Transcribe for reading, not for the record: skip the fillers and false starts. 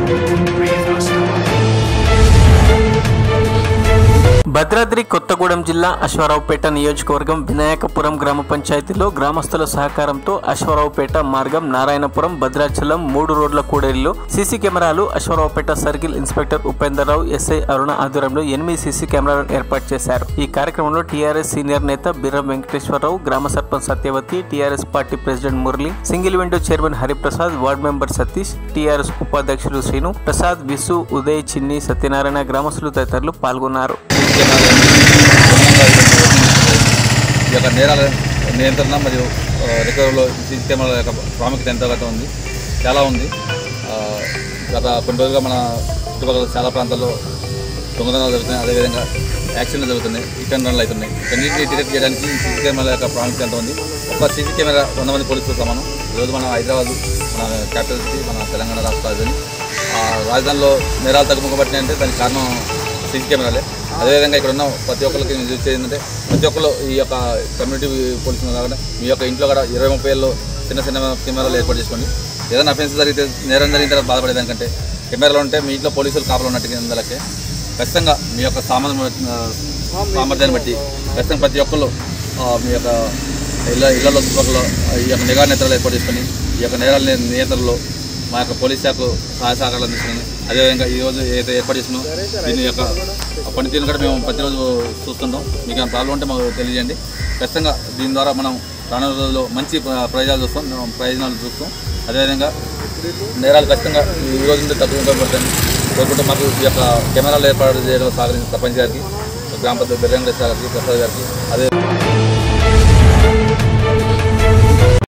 భద్రాద్రి కొత్తగూడెం జిల్లా అశ్వారావుపేట నియోజకవర్గం వినాయకపురం గ్రామ పంచాయతీలో గ్రామస్తుల సహకారంతో అశ్వారావుపేట మార్గం నారాయణపురం భద్రాచలం 3 రోడ్ల కూడలిలో సీసీ కెమెరాలు Ashwaraopet circle inspector Upendar Rao SI Aruna ఆధ్వర్యంలో 8 సీసీ కెమెరాలను ఏర్పాటు చేశారు। ఈ కార్యక్రమంలో టీఆర్ఎస్ సీనియర్ నేత బిర్రం వెంకటేశ్వరరావు, గ్రామ sarpanch Satyavati, TRS party president Murali, single window chairman Hariprasad, ward member Satish, TRS ఉపాధ్యక్షులు శ్రీను ప్రసాద్, విసు, ఉదయ్, చిన్ని, సత్యనారాయణ, గ్రామస్తులు తదితరులు పాల్గొన్నారు। ఈ యొక్క నేరాల నియంత్రణ మరియు రికవరీలో సీసీ కెమెరాల యొక్క ప్రాముఖ్యత ఎంతగా ఉంది, చాలా ఉంది। గత కొన్ని రోజులుగా మన చుట్టుపక్కల చాలా ప్రాంతాల్లో దొంగతనాలు జరుగుతున్నాయి, అదేవిధంగా యాక్సిడెంట్లు జరుగుతున్నాయి, రిటర్న్ రన్లు అవుతున్నాయి। వీటన్నింటినీ డిటెక్ట్ చేయడానికి సీసీ కెమెరాల యొక్క ప్రాముఖ్యత ఎంత ఉంది। ఒక సీసీ కెమెరా 100 మంది పోలీసులు సమానం। ఈరోజు మన హైదరాబాద్, మన క్యాపిటల్ సిటీ, మన తెలంగాణ రాష్ట్ర రాజధానిలో నేరాలు తగ్గుముఖపట్టినాయి అంటే దానికి కారణం సీసీ కెమెరాలే। అదేవిధంగా ఇక్కడ ఉన్న ప్రతి ఒక్కరికి నేను చూసేది ఏంటంటే ప్రతి ఒక్కరు ఈ యొక్క కమ్యూనిటీ పోలీసులు కాకుండా మీ యొక్క ఇంట్లో కూడా 20-30 ఏళ్ళు చిన్న కెమెరాలు ఏర్పాటు చేసుకోండి। ఏదైనా అఫెన్స్ జరిగితే, నేరం జరిగిన తర్వాత బాధపడేదానికంటే కెమెరాలు ఉంటే మీ ఇంట్లో పోలీసులు కాపలు ఉన్నట్టుగా అందరికీ ఖచ్చితంగా మీ యొక్క సామర్థ్యాన్ని బట్టి ఖచ్చితంగా ప్రతి ఒక్కరు మీ యొక్క ఇళ్లలో చుట్టుపక్కల ఈ యొక్క నిఘా నేత్రాలు ఏర్పాటు చేసుకొని ఈ యొక్క నేరాల నియంత్రణలో మా యొక్క పోలీస్ శాఖ సహాయ సహకారాలు అందిస్తున్నాను। అదేవిధంగా ఈరోజు ఏదైతే ఏర్పాటు చేస్తున్నాం దీని యొక్క పనితీరును కూడా మేము ప్రతిరోజు చూస్తుంటాం। మీకు ఏమైనా ప్రాబ్లం ఉంటే మాకు తెలియజేయండి। ఖచ్చితంగా దీని ద్వారా మనం రానున్న రోజుల్లో మంచి ప్రయోజనాలు చూస్తాం। అదేవిధంగా నేరాలు ఖచ్చితంగా ఈ రోజు నుండి తగ్గుపడుతుంది కోరుకుంటూ మాకు ఈ యొక్క కెమెరాలు ఏర్పాటు చేయడం సహకరించిన సర్పంచ్ గారికి, గ్రామ పెద్ద బిర్రం గారికి, ప్రసాద్ గారికి, అదే